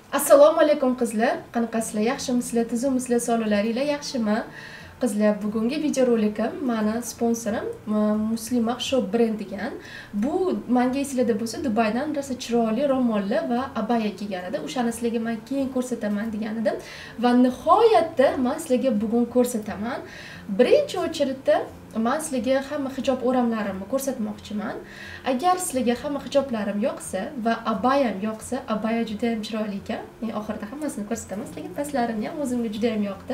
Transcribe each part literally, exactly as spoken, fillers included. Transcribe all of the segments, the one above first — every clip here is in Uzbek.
Assalomu alaykum qizlar. Qanaqasizlar? Yaxshimisizlar? Tuzumisizlar? Sog'liqlaringlar yaxshimi? Qizlar, bugungi videorolikam meni sponsorim Muslima Shop brend degan. Bu menga esinglarda bo'lsa Dubaydan rosa chiroyli ro'molli va abaya kelgan edi. O'shani sizlarga men keyin ko'rsataman degan edim va nihoyatda men sizlarga bugun ko'rsataman. Birinchi o'chiritda men sizlarga hamma hijob o'ramlarimni ko'rsatmoqchiman. Agar sizlarga hamma hijoblarim yoqsa va abayam yoqsa, abaya juda ham chiroyli ekan. Men oxirida hammasini ko'rsataman. Sizlarga pastlarini ham o'zimga juda ham yoqdi.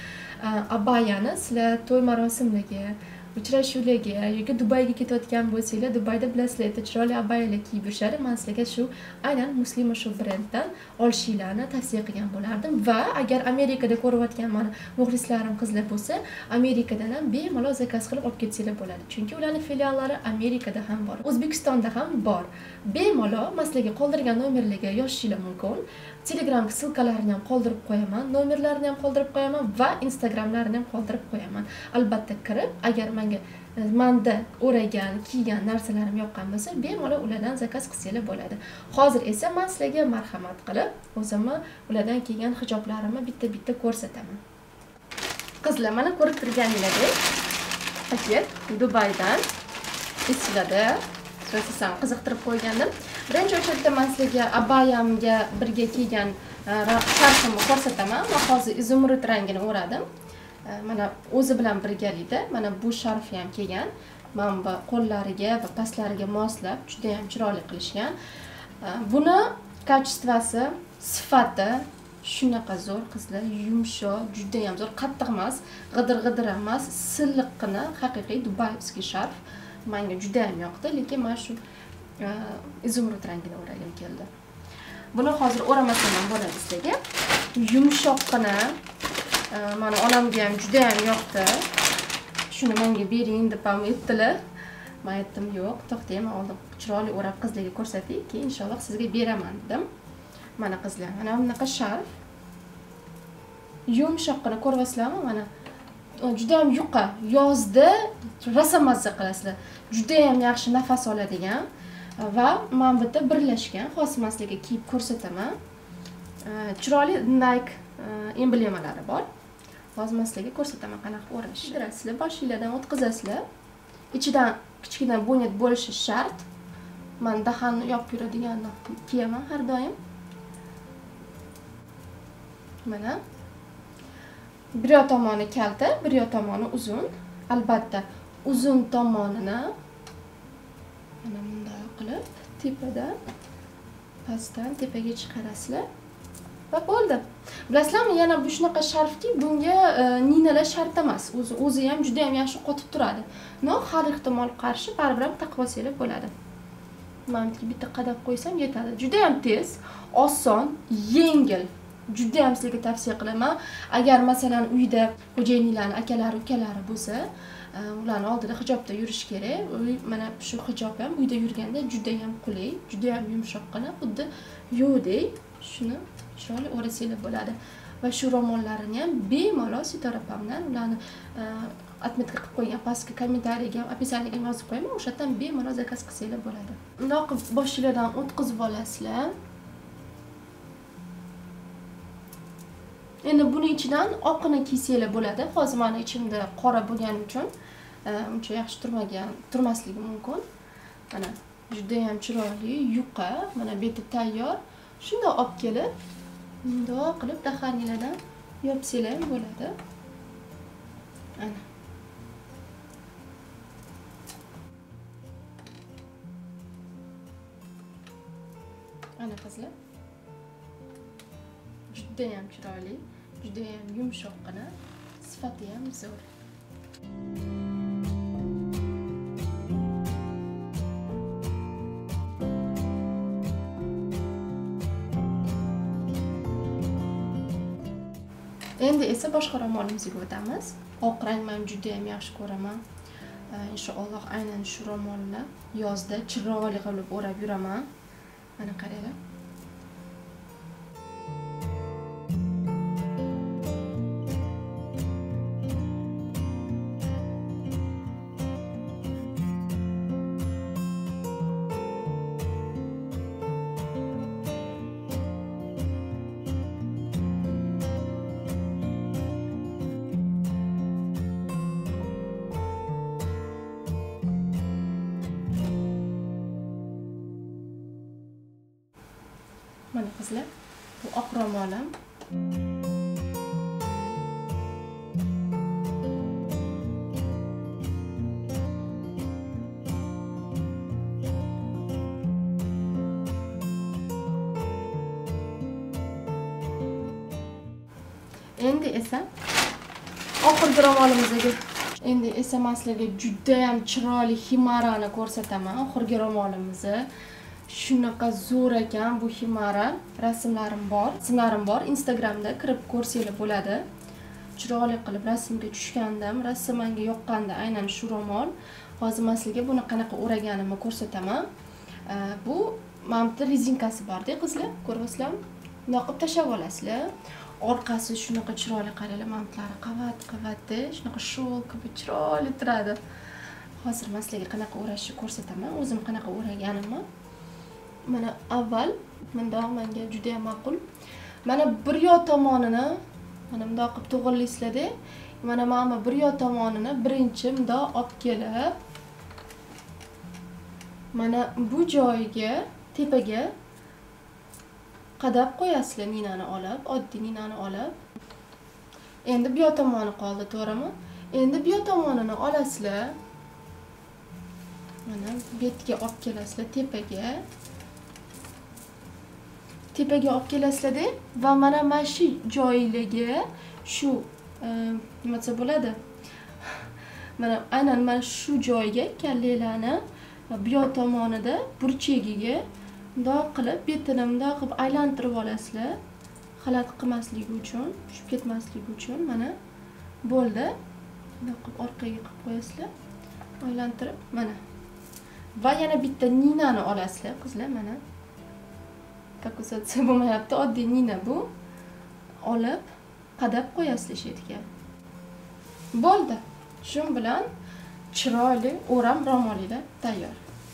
Abayani sizlar to'y marosimlariga, uchrashuvlarga yoki Dubayga ketayotgan bo'lsanglar, Dubayda bilasizlar, juda chiroyli abayalar kiyib yurishadi. Men sizlarga shu aynan Muslima Shop brenddan olishinglarni tavsiya qilgan bo'lardim va agar Amerikada ko'rayotgan mana muxlislarim qizlar bo'lsa, Amerikadan ham bemalol zakaz qilib olib ketsanglar bo'ladi. Chunki ularning filiallari Amerikada ham bor, O'zbekistonda ham bor. Bemalol men sizlarga qoldirgan nomerlarga yozishinglar mumkin. Telegram silkalarini ham qoldirib qo'yaman, nomerlarini ham qoldirib qo'yaman va Instagramlarini ham qoldirib qo'yaman. Albatta kirib, agar menga menda o'ragan, kiygan narsalarim yoqqan bo'lsa, bemalol ulardan zakaz qilsanglar bo'ladi. Hozir esa men sizlarga marhamat qilib, o'zimni ulardan kiygan hijoblarimni bitta-bitta ko'rsataman. Qizlar, mana ko'rib turganingizdek, paket Dubaydan esinglarda Rasam qiziqtirib qo'ygandim. Birinchi o'chiritda men sizlarga abayamga birga kiygan sharfimni ko'rsataman. Men hozir izumrud rangini o'radim. Mana o'zi bilan birgalikda mana bu sharfni ham kiygan. Men bu qo'llariga va pastlariga moslab juda ham chiroyli qilishgan. Buni kачествоsi, sifati shunaqa zo'r qizlar, yumshoq, juda ham zo'r, qattiq emas, g'idir-g'idir emas, silliqqina haqiqiy dubayskiy sharf. Menga juda ham yoqdi, lekin men shu izumrud rangini o'ragim keldi. Buni hozir o'ramasam ham bo'ladi sizlarga. Yumshoqqina, mana onamga ham juda ham yoqdi. Shuni menga bering deb ham aytdilar. Men aytdim, yo'q, to'xtang, men oldin chiroyli o'rab qizlarga ko'rsatay, keyin inshaalloh sizga beraman dedim. Mana qizlar, mana bunaqa sharf. Yumshoqqina ko'ryapsizlarmi? Mana juda ham yuqa, yozda rosa mazza qilasizlar. Juda ham yaxshi nafas oladigan va men bitta birlashgan xosmaslarga kiyib ko'rsataman. Chiroyli Nike emblemalari bor. Hozir men sizlarga ko'rsataman qanaqa o'rash. Shidrasizlar, boshinglardan o'tkazasizlar. Ichidan kichkina bo'ynet bo'lishi shart. Men dahanni yopib yuradiganni kiyaman har doim. Mana bir yoq tomoni kalta, bir yoq tomoni uzun. Albatta, uzun tomonini mana bunday qilib tepadan pastdan tepaga chiqarasizlar. Va bo'ldi. Bilasizlarmi, yana bu shunaqa sharfki, bunga ninalar shart emas. O'zi o'zi ham juda ham yaxshi qotib turadi. No, har ehtimol qarshi baribir ham taqib olsanglar bo'ladi. Meniki bitta qadab qo'ysam yetadi. Juda ham tez, oson, yengil. Juda ham sizlarga tavsiya qilaman. Agar masalan uyda xo'jayinlarning akalari, ukalari bo'lsa, ularning oldida hijobda yurish kerak. Mana shu hijob ham uyda yurganda juda ham qulay, juda ham yumshoqqina, xuddi yuvdek. Shuni chiroyli o'rasanglar bo'ladi. Va shu ro'mollarini ham bemalol sitorapamdan ularni отметка qilib qo'ygan pastki kommentariyaga, описаниyaga yozib qo'yaman. O'shadan bemalol zakaz qilsanglar bo'ladi. Bundoq boshinglardan o'tkazib olasizlar. Endi buni ichidan oqini kiysanglar bo'ladi. Hozir meni ichimda qora bo'lgani uchun uncha yaxshi turmagan, turmasligi mumkin. Mana juda ham chiroyli, yuqa, mana beti tayyor. Shunda olib kelib, bundoq qilib dahaninglardan yopsanglar ham bo'ladi. Ana. Ana qizlar. Juda ham chiroyli, juda ham yumshoqqina, sifati ham zo'r. Endi esa boshqa ro'molimizga o'tamiz. Oq rang men juda ham yaxshi ko'raman. Inshaalloh aynan shu ro'molni yozda chiroyli qilib o'rab yuraman. Mana qaranglar. qizlar. Bu oq ro'molim. Endi esa oxirgi ro'molimizga endi esa men sizlarga juda ham chiroyli himarani ko'rsataman. Oxirgi ro'molimizni. Shunaqa zo'r ekan bu himara. Rasmlarim bor. Rasmlarim bor. Instagramda kirib ko'rsanglar bo'ladi. Chiroyli qilib rasmga tushgandim. Rasm menga yoqqanda aynan shu ro'mol. Hozir men sizlarga buni qanaqa o'raganimni ko'rsataman. Bu mamta rezinkasi bor-da, qizlar. Ko'ryapsizlarmi? Bunday qilib tashlab olasizlar. Orqasi shunaqa chiroyli qaranglar, mamtlari qavat-qavatda, shunaqa sho'l qilib chiroyli turadi. Hozir men sizlarga qanaqa o'rashni ko'rsataman. O'zim qanaqa o'raganimni. Mana avval bundoq menga juda ham ma'qul. Mana bir yo tomonini mana bundoq qilib to'g'rilaysizlar-da. Mana mana bir yo tomonini birinchi bundoq olib kelib, mana bu joyiga, tepaga qadab qo'yasizlar ninani olib, oddiy ninani olib. Endi bu yo tomoni qoldi, to'g'rimi? Endi bu yo tomonini olasizlar. Mana betga olib kelasizlar, tepaga. Tepaga olib kelasizlar-da va mana mana shu joyiga, shu nima desa bo'ladi? Mana aynan mana shu joyiga kallelarni bu yo tomonida burchagiga bundoq qilib, betini bundoq qilib aylantirib olasizlar. Xalat qilmasligi uchun, tushib ketmasligi uchun mana bo'ldi. Bundoq qilib orqaga qilib qo'yasizlar. Aylantirib mana. Va yana bitta ninani olasizlar, qizlar, mana. Takusatsiya bo'lmayapti, oddiy nina bu. Olib, qadab qo'yasizlar shetga. Bo'ldi. Shu bilan chiroyli o'ram ro'molinglar tayyor.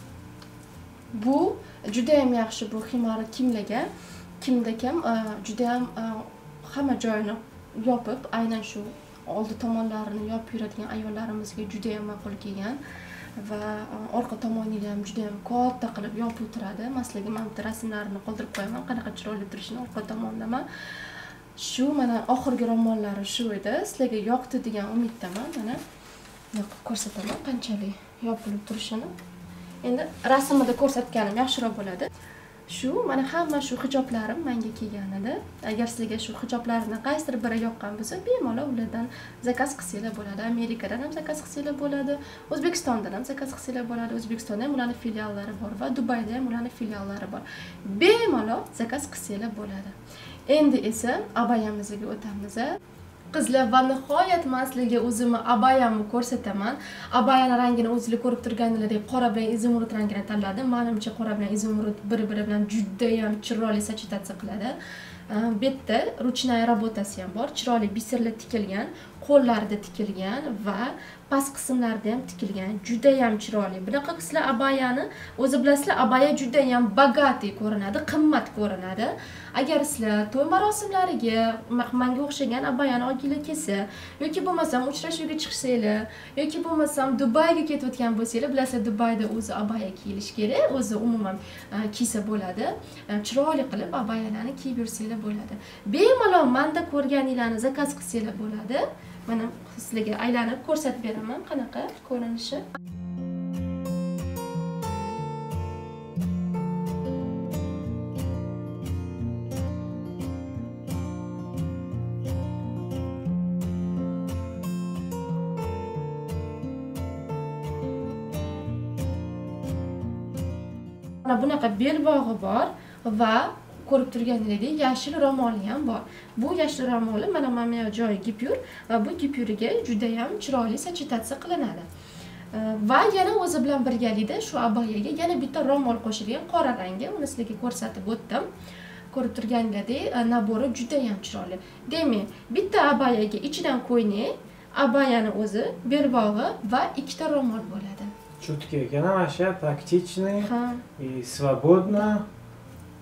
Bu juda ham yaxshi bu himara kimlarga, kimda kim juda ham hamma joyini yopib, aynan shu oldi tomonlarini yopib yuradigan ayollarimizga juda ham ma'qul kelgan va orqa tomonini ham juda ham katta qilib yopib turadi. Men sizlarga mana bu rasmlarini qoldirib qo'yaman, qanaqa chiroyli turishini orqa tomondaman. Shu mana oxirgi ro'mollari shu edi. Sizlarga yoqdi degan umiddaman. Mana yoqib ko'rsataman qanchalik yopilib turishini. Endi rasmda ko'rsatganim yaxshiroq bo'ladi. Shu mana hamma shu hijoblarim menga kelganida. Agar sizlarga shu hijoblarning qaysidir biri yoqqan bo'lsa, bemalol ulardan zakaz qilsanglar bo'ladi. Amerikadan ham zakaz qilsanglar bo'ladi, O'zbekistondan ham zakaz qilsanglar bo'ladi. O'zbekistonda ham ularning filiallari bor va Dubayda ham ularning filiallari bor. Bemalol zakaz qilsanglar bo'ladi. Endi esa abayamizga o'tamiz. Qizlar, va nihoyat men sizlarga o'zimni abayamni ko'rsataman. Abayani rangini o'zingizlar ko'rib turganingizdek qora bilan izumrud rangini tanladim. Menimcha qora bilan izumrud bir-biri bilan juda ham chiroyli sachitatsiya qiladi. Bu yerda ruchная работasi ham bor. Chiroyli biserlar tikilgan, qo'llarida tikilgan va past qismlarida ham tikilgan. Juda ham chiroyli. Bunaqa qizlar abayani o'zi bilasizlar, abaya juda ham bogati ko'rinadi, qimmat ko'rinadi. Agar sizlar to'y marosimlariga menga o'xshagan abayani olginglar kelsa, yoki bo'lmasam uchrashuvga chiqsanglar, yoki bo'lmasam Dubayga ketayotgan bo'lsanglar, bilasizlar Dubayda o'zi abaya kiyilish kerak, o'zi umuman kiysa bo'ladi. Chiroyli qilib abayalarni kiyib yursanglar bo'ladi. Bemalol menda ko'rganinglarni zakaz qilsanglar bo'ladi. Mana sizlarga aylanib ko'rsatib beraman qanaqa ko'rinishi. Mana bunaqa belbog'i bor va ko'rib turganingizdek yashil ro'moli ham bor. Bu yashil ro'moli mana mana joyi gipyur va bu gipyuriga juda ham chiroyli sachitatsiya qilinadi. Va yana o'zi bilan birgalikda shu abayaga yana bitta ro'mol qo'shilgan qora rangi, uni sizlarga ko'rsatib o'tdim. Ko'rib turganingizdek nabori juda ham chiroyli. Demak, bitta abayaga ichidan ko'ynak, abayani o'zi, belbog'i va ikkita ro'mol bo'ladi. Чутки ekan, mana shu praktichniy, и свободно.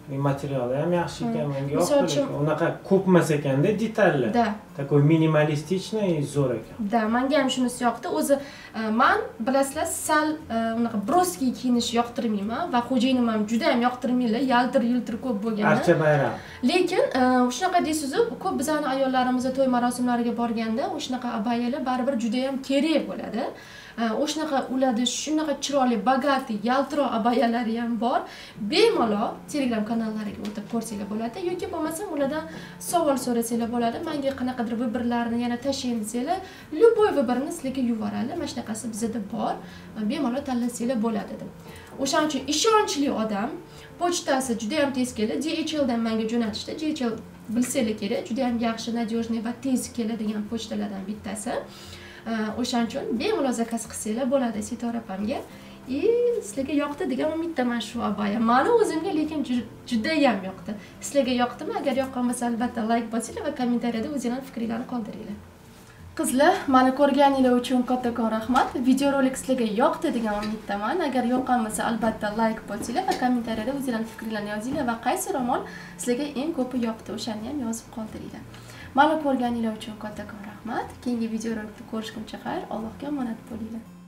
materiali ham yaxshi ekan, menga Misol yoqdi. uchun- Unaqa ko'pmas ekanda detallar. Da. Такой minimalistichniy zo'r ekan. Da, menga ham shunisi yoqdi. O'zi men bilasizlar, sal unaqa broskiy kiyinish yoqtirmayman va xo'jayinim ham juda ham yoqtirmaylar, yaltir-yultir ko'p bo'lganda. Archa bayram. Lekin shunaqa deysiz-ku, ko'p bizning ayollarimiz to'y marosimlariga borganda o'shanaqa abayalar baribir juda ham kerak bo'ladi. O'shanaqa ularda shunaqa chiroyli, bagati, yaltiroq abayalari ham bor. Bemalol Telegram kanallariga o'tib ko'rsanglar bo'ladi yoki bo'lmasa ulardan savol so'rasanglar bo'ladi. Menga qanaqadir vibirlarni yana tashlang desanglar, любой vibirni sizlarga yuboradi. Mana shunaqasi bizda bor. Bemalol tanlasanglar bo'ladi dedim. O'shaning uchun ishonchli odam, pochtasi juda ham tez keladi. D H L dan menga jo'natishdi. D H L bilsanglar kerak, juda ham yaxshi, nadежный va tez keladigan pochtalardan bittasi. O'shaning uchun bemalol zakaz qilsanglar bo'ladi Sitora opamga. И sizlarga yoqdi degan umiddaman shu abaya. Meni o'zimga lekin juda ham yoqdi. Sizlarga yoqdimi? Agar yoqqan bo'lsa albatta like bosinglar va kommentariyada o'zingizning fikringizni qoldiringlar. Qizlar, meni ko'rganingiz uchun kattakon rahmat. Videorolik sizlarga yoqdi degan umiddaman. Agar yoqqan bo'lsa albatta like bosinglar va kommentariyada o'zingizning fikringizni yozinglar va qaysi roman sizlarga eng ko'pi yoqdi o'shani ham yozib qoldiringlar. Meni ko'rganingiz uchun kattakon rahmat. Keyingi videorolikni ko'rishguncha xayr, Allohga omonat bo'linglar.